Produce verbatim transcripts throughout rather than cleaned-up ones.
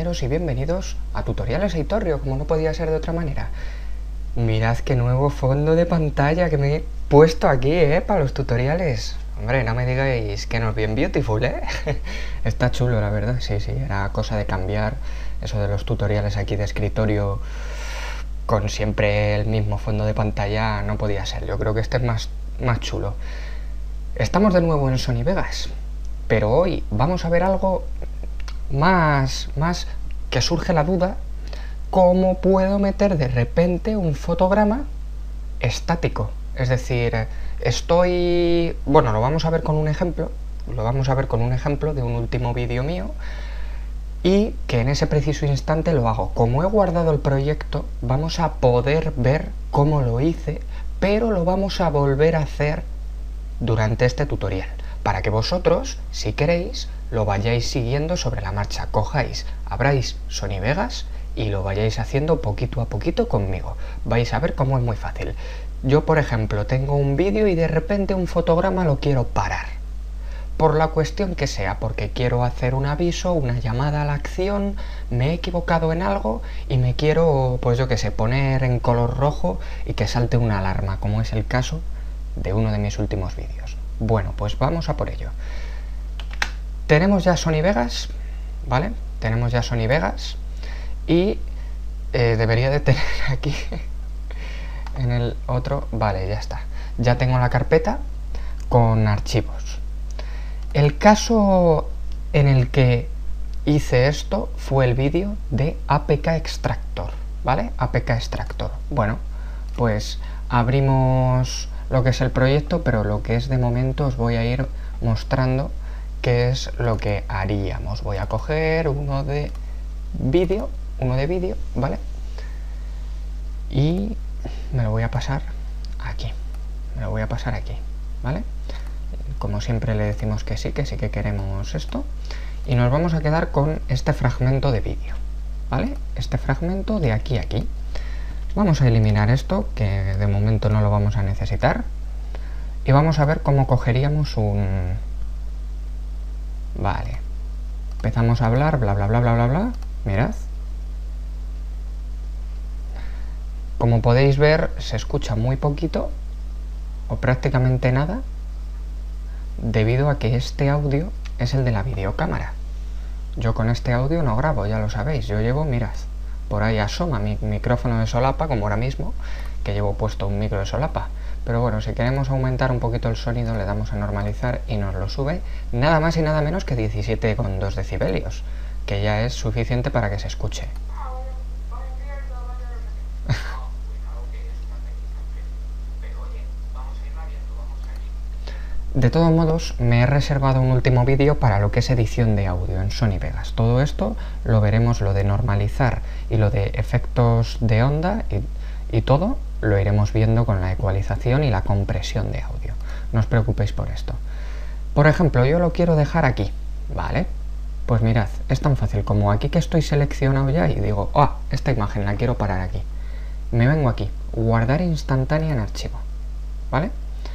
tutorialeros y bienvenidos a Tutoriales Aitorrio, como no podía ser de otra manera. Mirad qué nuevo fondo de pantalla que me he puesto aquí, eh, para los tutoriales. Hombre, no me digáis que no es bien beautiful, eh. Está chulo, la verdad, sí, sí, era cosa de cambiar eso de los tutoriales aquí de escritorio con siempre el mismo fondo de pantalla, no podía ser. Yo creo que este es más, más chulo. Estamos de nuevo en Sony Vegas, pero hoy vamos a ver algo más, más que surge la duda: ¿cómo puedo meter de repente un fotograma estático? Es decir, estoy... Bueno, lo vamos a ver con un ejemplo, lo vamos a ver con un ejemplo de un último vídeo mío, y que en ese preciso instante lo hago. Como he guardado el proyecto, vamos a poder ver cómo lo hice, pero lo vamos a volver a hacer durante este tutorial, para que vosotros, si queréis, lo vayáis siguiendo sobre la marcha. Cojáis, abráis Sony Vegas y lo vayáis haciendo poquito a poquito conmigo. Vais a ver cómo es muy fácil. Yo, por ejemplo, tengo un vídeo y de repente un fotograma lo quiero parar. Por la cuestión que sea, porque quiero hacer un aviso, una llamada a la acción, me he equivocado en algo y me quiero, pues yo qué sé, poner en color rojo y que salte una alarma, como es el caso de uno de mis últimos vídeos. Bueno, pues vamos a por ello. Tenemos ya Sony Vegas, ¿vale? Tenemos ya Sony Vegas y eh, debería de tener aquí en el otro, vale, ya está. Ya tengo la carpeta con archivos. El caso en el que hice esto fue el vídeo de A P K Extractor, ¿vale? A P K Extractor. Bueno, pues abrimos lo que es el proyecto, pero lo que es de momento os voy a ir mostrando qué es lo que haríamos. Voy a coger uno de vídeo, uno de vídeo, ¿vale? Y me lo voy a pasar aquí, me lo voy a pasar aquí, ¿vale? Como siempre le decimos que sí, que sí que queremos esto, y nos vamos a quedar con este fragmento de vídeo, ¿vale? Este fragmento de aquí a aquí. Vamos a eliminar esto, que de momento no lo vamos a necesitar, y vamos a ver cómo cogeríamos un... Vale, empezamos a hablar, bla bla bla bla bla bla, mirad. Como podéis ver, se escucha muy poquito, o prácticamente nada, debido a que este audio es el de la videocámara. Yo con este audio no grabo, ya lo sabéis, yo llevo, mirad, por ahí asoma mi micrófono de solapa, como ahora mismo, que llevo puesto un micro de solapa. Pero bueno, si queremos aumentar un poquito el sonido, le damos a normalizar y nos lo sube nada más y nada menos que diecisiete coma dos decibelios, que ya es suficiente para que se escuche. De todos modos, me he reservado un último vídeo para lo que es edición de audio en Sony Vegas. Todo esto lo veremos, lo de normalizar y lo de efectos de onda y, y todo lo iremos viendo con la ecualización y la compresión de audio. No os preocupéis por esto. Por ejemplo, yo lo quiero dejar aquí, ¿vale? Pues mirad, es tan fácil como aquí que estoy seleccionado ya y digo, ah, oh, esta imagen la quiero parar aquí. Me vengo aquí, guardar instantánea en archivo, ¿vale?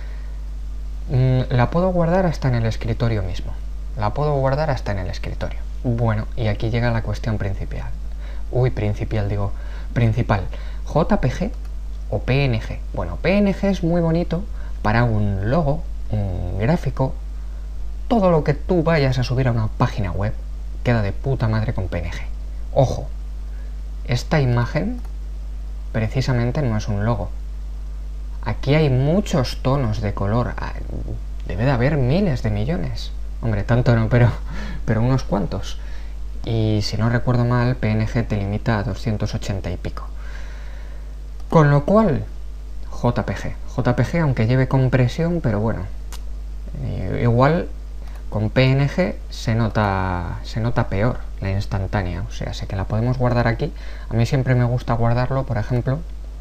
La puedo guardar hasta en el escritorio mismo. La puedo guardar hasta en el escritorio. Bueno, y aquí llega la cuestión principal. Uy, principal, digo, principal. J P G o P N G. Bueno, P N G es muy bonito para un logo, un gráfico. Todo lo que tú vayas a subir a una página web queda de puta madre con P N G. Ojo, esta imagen precisamente no es un logo. Aquí hay muchos tonos de color, debe de haber miles de millones. Hombre, tanto no, pero, pero unos cuantos. Y si no recuerdo mal, P N G te limita a doscientos ochenta y pico. Con lo cual, J P G. J P G, aunque lleve compresión, pero bueno, igual con P N G se nota, se nota peor la instantánea. O sea, sé que la podemos guardar aquí. A mí siempre me gusta guardarlo, por ejemplo...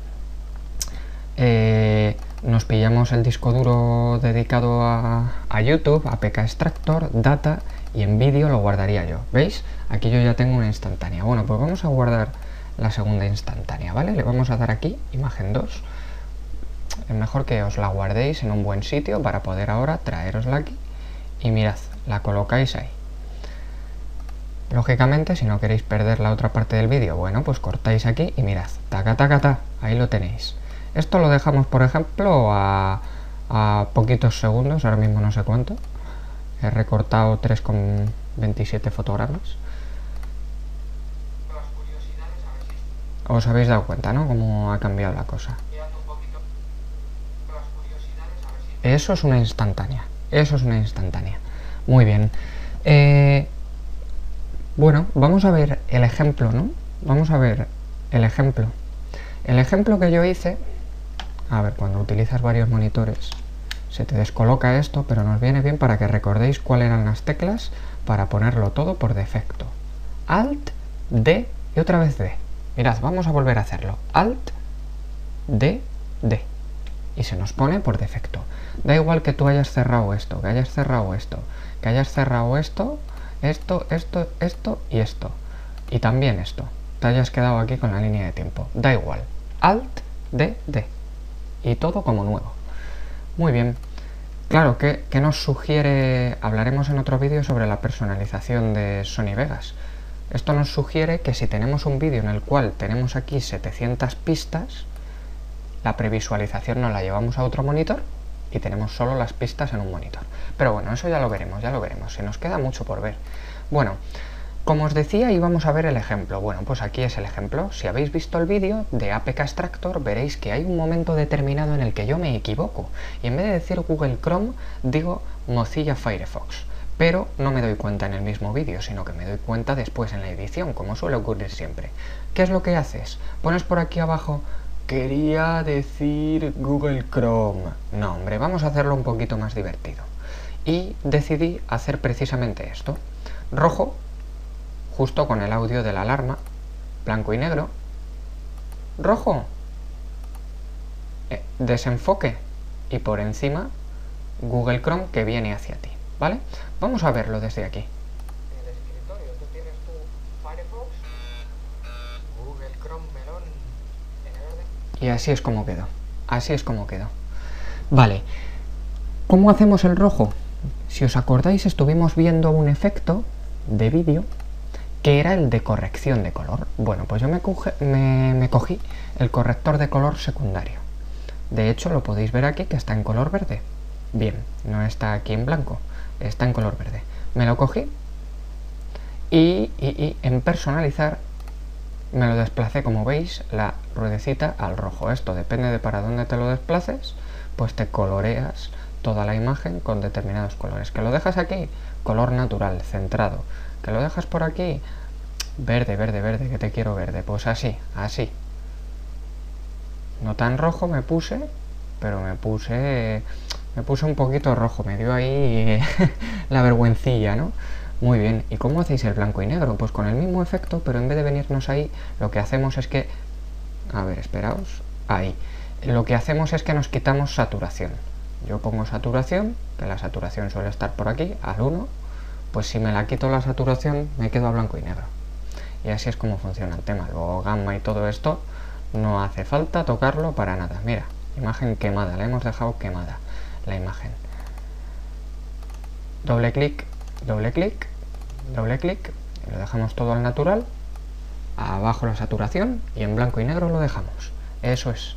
Eh, nos pillamos el disco duro dedicado a, a YouTube, A P K Extractor, Data, y en vídeo lo guardaría yo. ¿Veis? Aquí yo ya tengo una instantánea. Bueno, pues vamos a guardar la segunda instantánea, ¿vale? Le vamos a dar aquí, imagen dos. Es mejor que os la guardéis en un buen sitio para poder ahora traerosla aquí. Y mirad, la colocáis ahí. Lógicamente, si no queréis perder la otra parte del vídeo, bueno, pues cortáis aquí y mirad, taca, taca, ta, ahí lo tenéis. Esto lo dejamos, por ejemplo, a, a poquitos segundos, ahora mismo no sé cuánto. He recortado tres coma veintisiete fotogramas. Os habéis dado cuenta, ¿no? Cómo ha cambiado la cosa. Eso es una instantánea. Eso es una instantánea. Muy bien. Eh, bueno, vamos a ver el ejemplo, ¿no? Vamos a ver el ejemplo. El ejemplo que yo hice... A ver, cuando utilizas varios monitores se te descoloca esto, pero nos viene bien para que recordéis cuáles eran las teclas para ponerlo todo por defecto. Alt, D y otra vez D. Mirad, vamos a volver a hacerlo. Alt, D, D. Y se nos pone por defecto. Da igual que tú hayas cerrado esto, que hayas cerrado esto, que hayas cerrado esto, esto, esto, esto y esto. Y también esto. Te hayas quedado aquí con la línea de tiempo. Da igual. Alt, D, D. Y todo como nuevo. Muy bien. Claro, ¿qué, qué nos sugiere? Hablaremos en otro vídeo sobre la personalización de Sony Vegas. Esto nos sugiere que si tenemos un vídeo en el cual tenemos aquí setecientas pistas, la previsualización nos la llevamos a otro monitor y tenemos solo las pistas en un monitor. Pero bueno, eso ya lo veremos, ya lo veremos. Se nos queda mucho por ver. Bueno, como os decía, íbamos a ver el ejemplo. Bueno, pues aquí es el ejemplo. Si habéis visto el vídeo de A P K Extractor, veréis que hay un momento determinado en el que yo me equivoco. Y en vez de decir Google Chrome, digo Mozilla Firefox. Pero no me doy cuenta en el mismo vídeo, sino que me doy cuenta después en la edición, como suele ocurrir siempre. ¿Qué es lo que haces? Pones por aquí abajo, quería decir Google Chrome. No, hombre, vamos a hacerlo un poquito más divertido. Y decidí hacer precisamente esto. Rojo, justo con el audio de la alarma, blanco y negro. Rojo, eh, desenfoque, y por encima Google Chrome que viene hacia ti, ¿vale? Vamos a verlo desde aquí. En el escritorio tú tienes tu Firefox, Google Chrome melón en verde. Y así es como quedó, así es como quedó. Vale, ¿cómo hacemos el rojo? Si os acordáis, estuvimos viendo un efecto de vídeo que era el de corrección de color. Bueno, pues yo me, coge, me, me cogí el corrector de color secundario. De hecho, lo podéis ver aquí que está en color verde. Bien, no está aquí en blanco, está en color verde. Me lo cogí y, y, y en personalizar me lo desplacé, como veis, la ruedecita al rojo. Esto depende de para dónde te lo desplaces, pues te coloreas toda la imagen con determinados colores. Que lo dejas aquí, color natural, centrado. Que lo dejas por aquí, verde, verde, verde, que te quiero verde. Pues así, así. No tan rojo me puse, pero me puse me puse un poquito rojo. Me dio ahí la vergüencilla, ¿no? Muy bien. ¿Y cómo hacéis el blanco y negro? Pues con el mismo efecto, pero en vez de venirnos ahí, lo que hacemos es que... A ver, esperaos. Ahí. Lo que hacemos es que nos quitamos saturación. Yo pongo saturación, que la saturación suele estar por aquí, al uno. Pues si me la quito la saturación, me quedo a blanco y negro. Y así es como funciona el tema. Luego gamma y todo esto, no hace falta tocarlo para nada. Mira, imagen quemada, la hemos dejado quemada, la imagen. Doble clic, doble clic, doble clic, lo dejamos todo al natural. Abajo la saturación y en blanco y negro lo dejamos. Eso es.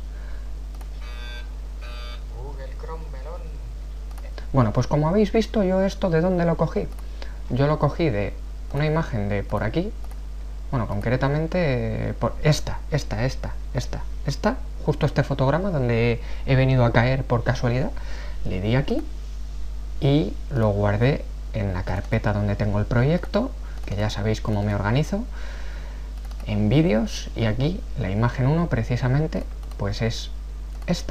Google Chrome melón. Bueno, pues como habéis visto, yo esto, ¿de dónde lo cogí? Yo lo cogí de una imagen de por aquí, bueno, concretamente por esta, esta, esta, esta, esta, justo este fotograma donde he venido a caer por casualidad. Le di aquí y lo guardé en la carpeta donde tengo el proyecto, que ya sabéis cómo me organizo, en vídeos, y aquí la imagen uno precisamente pues es esta,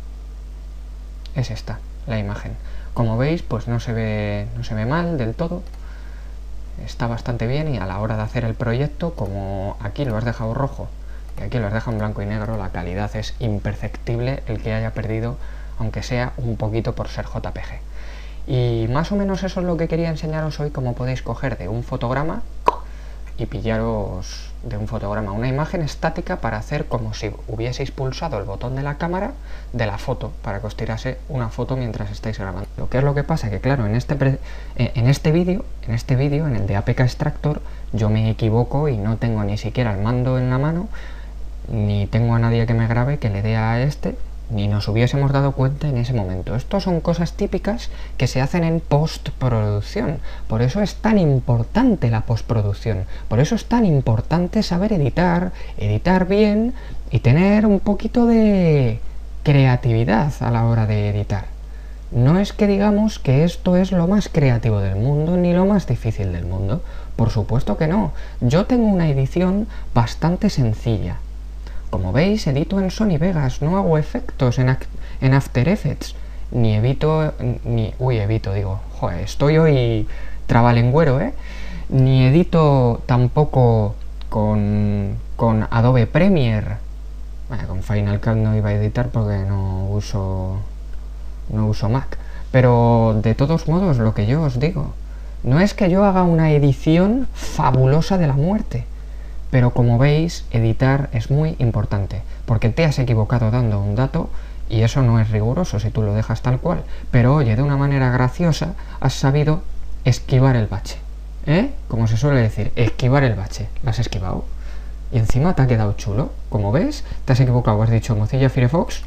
es esta, la imagen. Como veis, pues no se ve, no se ve mal del todo. Está bastante bien, y a la hora de hacer el proyecto, como aquí lo has dejado rojo y aquí lo has dejado en blanco y negro, la calidad es imperceptible el que haya perdido, aunque sea un poquito por ser J P G. Y más o menos eso es lo que quería enseñaros hoy, cómo podéis coger de un fotograma y pillaros de un fotograma una imagen estática para hacer como si hubieseis pulsado el botón de la cámara de la foto, para que os tirase una foto mientras estáis grabando. ¿Qué es lo que pasa? Que claro, en este pre en este vídeo, en este vídeo, en el de A P K Extractor, yo me equivoco y no tengo ni siquiera el mando en la mano, ni tengo a nadie que me grabe, que le dé a este, ni nos hubiésemos dado cuenta en ese momento. Estos son cosas típicas que se hacen en postproducción. Por eso es tan importante la postproducción. Por eso es tan importante saber editar, editar bien y tener un poquito de creatividad a la hora de editar. No es que digamos que esto es lo más creativo del mundo ni lo más difícil del mundo. Por supuesto que no. Yo tengo una edición bastante sencilla. Como veis, edito en Sony Vegas, no hago efectos en, en After Effects, ni evito, ni, uy, evito, digo, joder, estoy hoy trabalengüero, ¿eh? Ni edito tampoco con, con Adobe Premiere. Bueno, con Final Cut no iba a editar porque no uso, no uso Mac. Pero de todos modos, lo que yo os digo, no es que yo haga una edición fabulosa de la muerte. Pero como veis, editar es muy importante, porque te has equivocado dando un dato y eso no es riguroso si tú lo dejas tal cual. Pero oye, de una manera graciosa has sabido esquivar el bache, ¿eh? Como se suele decir, esquivar el bache. ¿Lo has esquivado? Y encima te ha quedado chulo. Como ves, te has equivocado, has dicho Mozilla Firefox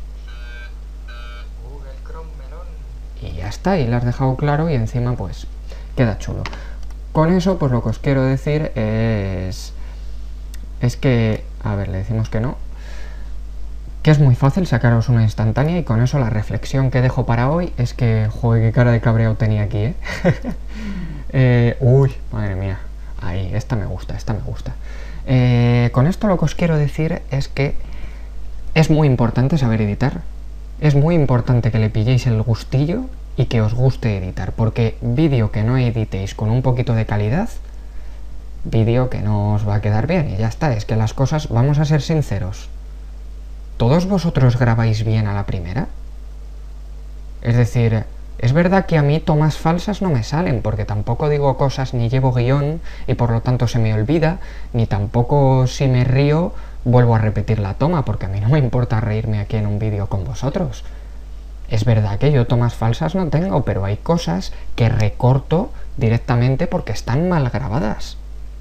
Google Chrome melón. y ya está, y lo has dejado claro y encima pues queda chulo. Con eso pues lo que os quiero decir es... es que, a ver, le decimos que no, que es muy fácil sacaros una instantánea, y con eso la reflexión que dejo para hoy es que, joder, qué cara de cabreado tenía aquí, ¿eh? eh uy, madre mía, ahí, esta me gusta, esta me gusta. Eh, con esto lo que os quiero decir es que es muy importante saber editar, es muy importante que le pilléis el gustillo y que os guste editar, porque vídeo que no editéis con un poquito de calidad, vídeo que no os va a quedar bien, y ya está. Es que las cosas, vamos a ser sinceros, ¿todos vosotros grabáis bien a la primera? Es decir, es verdad que a mí tomas falsas no me salen, porque tampoco digo cosas ni llevo guión y por lo tanto se me olvida, ni tampoco si me río vuelvo a repetir la toma, porque a mí no me importa reírme aquí en un vídeo con vosotros. Es verdad que yo tomas falsas no tengo, pero hay cosas que recorto directamente porque están mal grabadas.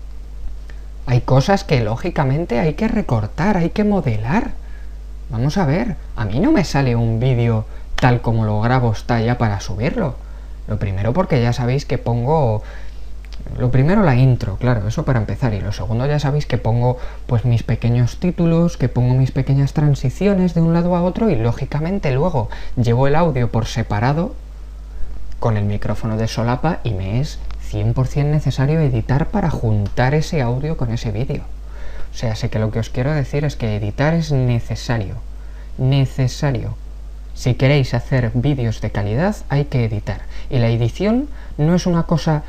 Hay cosas que lógicamente hay que recortar, hay que modelar. Vamos a ver, a mí no me sale un vídeo tal como lo grabo está ya para subirlo. Lo primero porque ya sabéis que pongo... Lo primero la intro, claro, eso para empezar. Y lo segundo ya sabéis que pongo pues mis pequeños títulos, que pongo mis pequeñas transiciones de un lado a otro y lógicamente luego llevo el audio por separado con el micrófono de solapa y me es cien por cien necesario editar para juntar ese audio con ese vídeo. O sea, sé que lo que os quiero decir es que editar es necesario. Necesario. Si queréis hacer vídeos de calidad, hay que editar. Y la edición no es una cosa,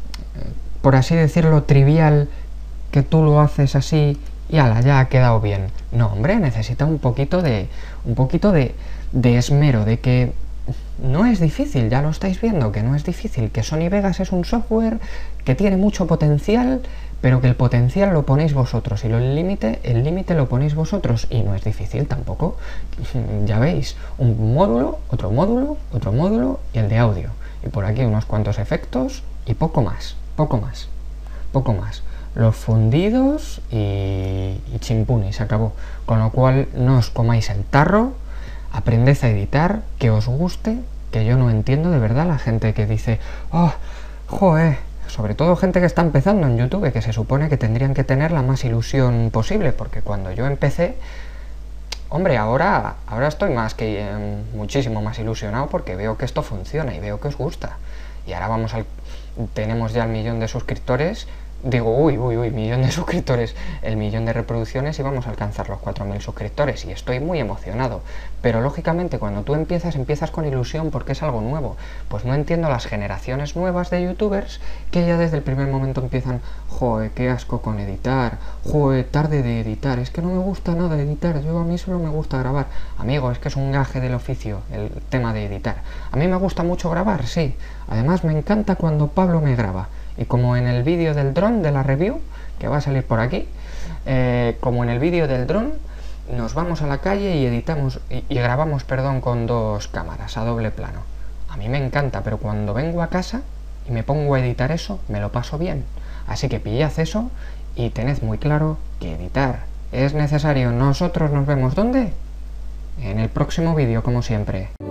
por así decirlo, trivial, que tú lo haces así y ala, ya ha quedado bien. No, hombre, necesita un poquito de, un poquito de, de esmero, de que no es difícil, ya lo estáis viendo, que no es difícil, que Sony Vegas es un software que tiene mucho potencial, pero que el potencial lo ponéis vosotros y lo, el límite el límite lo ponéis vosotros, y no es difícil tampoco. Ya veis, un módulo, otro módulo, otro módulo y el de audio, y por aquí unos cuantos efectos y poco más, poco más, poco más. Los fundidos y, y chimpún, y se acabó. Con lo cual no os comáis el tarro, aprended a editar, que os guste, que yo no entiendo de verdad la gente que dice, oh, joder, sobre todo gente que está empezando en YouTube, que se supone que tendrían que tener la más ilusión posible, porque cuando yo empecé, hombre, ahora, ahora estoy más que eh, muchísimo más ilusionado porque veo que esto funciona y veo que os gusta. Y ahora vamos al, tenemos ya el millón de suscriptores. Digo, uy, uy, uy, millón de suscriptores, el millón de reproducciones, y vamos a alcanzar los cuatro mil suscriptores, y estoy muy emocionado. Pero lógicamente cuando tú empiezas, empiezas con ilusión porque es algo nuevo. Pues no entiendo las generaciones nuevas de youtubers que ya desde el primer momento empiezan, joder, qué asco con editar, joder, tarde de editar, es que no me gusta nada editar, yo a mí solo me gusta grabar. Amigo, es que es un gaje del oficio el tema de editar. A mí me gusta mucho grabar, sí, además me encanta cuando Pablo me graba. Y como en el vídeo del dron de la review, que va a salir por aquí, eh, como en el vídeo del dron, nos vamos a la calle y editamos y, y grabamos, perdón, con dos cámaras a doble plano. A mí me encanta, pero cuando vengo a casa y me pongo a editar eso, me lo paso bien. Así que pillad eso y tened muy claro que editar es necesario. Nosotros nos vemos ¿dónde? En el próximo vídeo, como siempre.